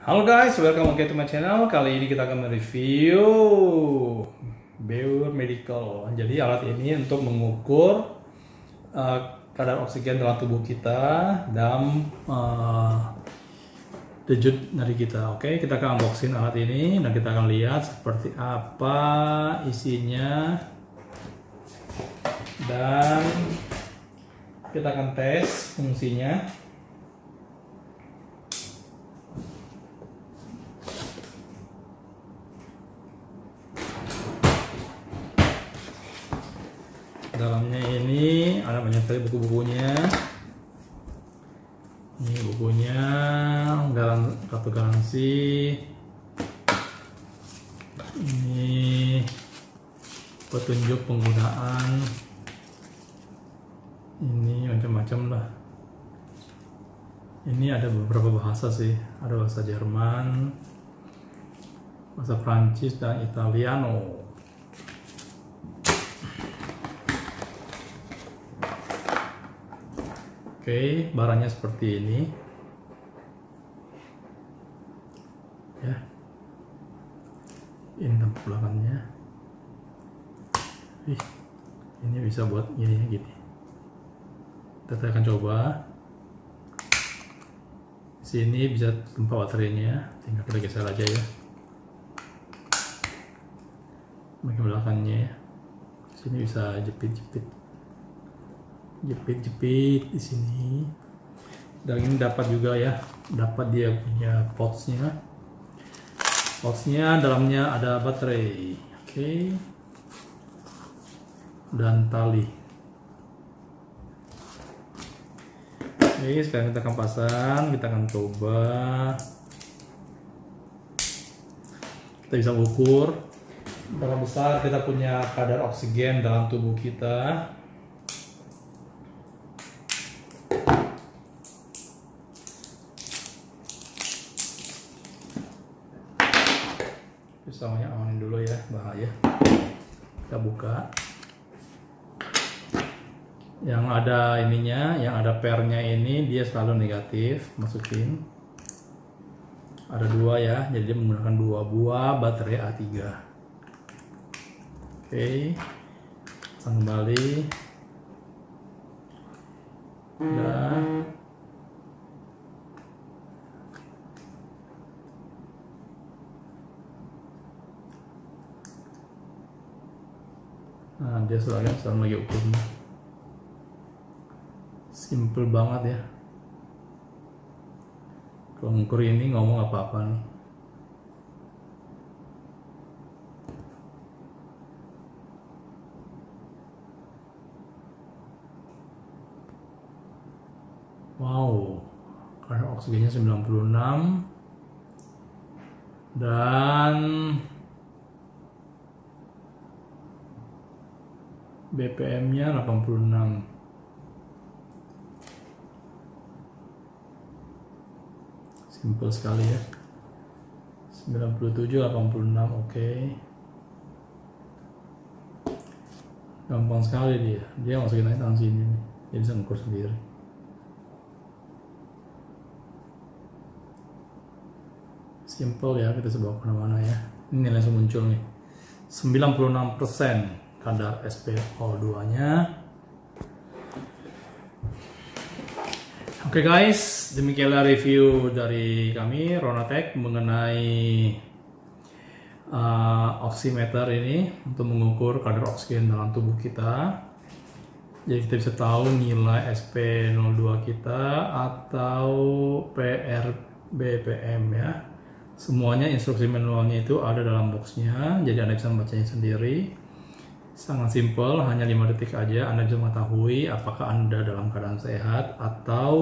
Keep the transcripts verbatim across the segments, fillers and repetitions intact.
Halo guys, welcome back to my channel. Kali ini kita akan mereview Beur Medical. Jadi alat ini untuk mengukur uh, kadar oksigen dalam tubuh kita dan uh, denyut nadi kita. Oke, kita akan unboxing alat ini dan kita akan lihat seperti apa isinya dan kita akan tes fungsinya. Dalamnya ini ada banyak sekali buku-bukunya. Ini bukunya, kartu garansi. Ini petunjuk penggunaan. Ini macam-macam lah. Ini ada beberapa bahasa sih. Ada bahasa Jerman, bahasa Prancis dan Italiano. Oke, barangnya seperti ini ya, ini tampak belakangnya. Ih, ini bisa buat gini gini. Kita akan coba. Di sini bisa tempat baterainya, tinggal kita geser aja ya. Bagian belakangnya, di sini bisa jepit-jepit. jepit-jepit di sini. Dan ini dapat juga ya, dapat dia punya pouchnya. Pouchnya dalamnya ada baterai, oke, okay. Dan tali. Oke, okay, sekarang kita akan pasang, kita akan coba. Kita bisa ukur berapa besar kita punya kadar oksigen dalam tubuh kita. Pisaunya amanin dulu ya, bahaya. Kita buka. Yang ada ininya, yang ada pernya ini dia selalu negatif, masukin. Ada dua ya, jadi dia menggunakan dua buah baterai A tiga. Oke, pasang kembali. Dan nah, dia selalu selalu lagi ukurnya. Simple banget ya. Kalau ngukur ini ngomong apa-apa nih. Wow, kadar oksigennya sembilan puluh enam dan B P M-nya delapan puluh enam. Simple sekali ya. sembilan puluh tujuh, delapan puluh enam, oke. Okay. Gampang sekali dia. Dia masukin aja tangan sini nih. Dia bisa ngukur sendiri. Simple ya, kita coba kemana-mana ya. Ini langsung muncul nih. sembilan puluh enam persen kadar S P O dua nya. Oke okay guys, demikianlah review dari kami Ronatech mengenai uh, oximeter ini untuk mengukur kadar oksigen dalam tubuh kita. Jadi kita bisa tahu nilai S P nol dua kita atau P R B P M ya. Semuanya instruksi manualnya itu ada dalam boxnya, jadi Anda bisa membacanya sendiri. Sangat simpel, hanya lima detik aja Anda bisa mengetahui apakah Anda dalam keadaan sehat atau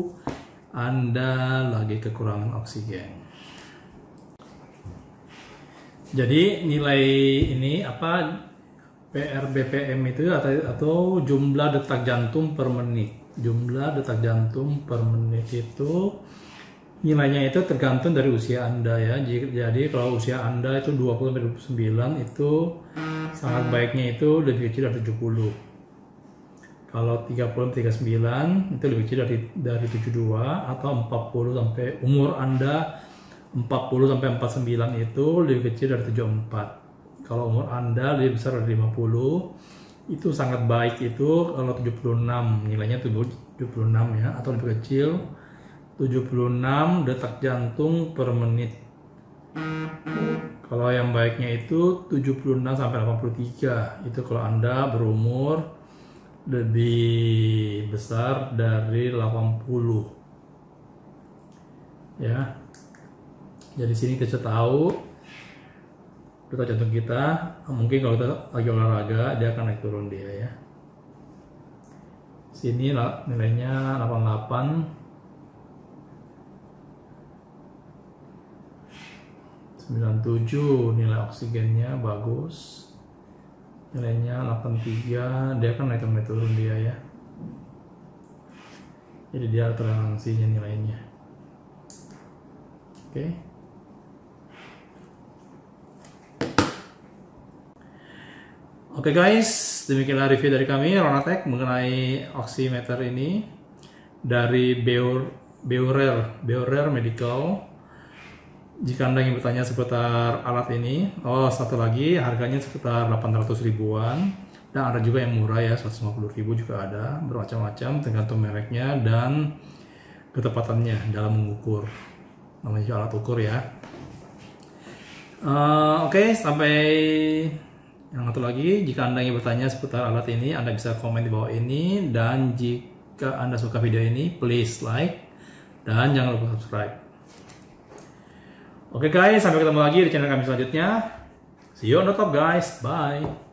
Anda lagi kekurangan oksigen. Jadi nilai ini apa, P R B P M itu atau, atau jumlah detak jantung per menit. Jumlah detak jantung per menit itu nilainya itu tergantung dari usia Anda ya. Jadi kalau usia Anda itu dua puluh sampai dua puluh sembilan itu sangat baiknya itu lebih kecil dari tujuh puluh. Kalau tiga puluh sampai tiga puluh sembilan itu lebih kecil dari dari tujuh puluh dua, atau empat puluh sampai umur Anda empat puluh sampai empat puluh sembilan itu lebih kecil dari tujuh puluh empat. Kalau umur Anda lebih besar dari lima puluh, itu sangat baik itu kalau tujuh puluh enam, nilainya tujuh puluh enam ya, atau lebih kecil tujuh puluh enam detak jantung per menit. Kalau yang baiknya itu tujuh puluh enam sampai delapan puluh tiga, itu kalau Anda berumur lebih besar dari delapan puluh. Ya. Jadi sini kita tahu detak jantung kita, mungkin kalau kita lagi olahraga dia akan naik turun dia ya. Sini nilainya delapan puluh delapan. sembilan puluh tujuh, nilai oksigennya bagus. Nilainya delapan puluh tiga, dia akan naik naik turun dia ya. Jadi dia toleransinya nilainya. Oke. Okay. Oke okay guys, demikianlah review dari kami Ronatech mengenai oximeter ini dari Beur Beurer Beurer Medical. Jika Anda ingin bertanya seputar alat ini, oh satu lagi harganya sekitar delapan ratus ribuan, dan ada juga yang murah ya, seratus lima puluh ribu juga ada, bermacam-macam tergantung mereknya dan ketepatannya dalam mengukur, namanya juga alat ukur ya. Uh, Oke, okay, sampai yang satu lagi, jika Anda ingin bertanya seputar alat ini, Anda bisa komen di bawah ini, dan jika Anda suka video ini, please like dan jangan lupa subscribe. Oke guys, sampai ketemu lagi di channel kami selanjutnya. See you on the top guys. Bye.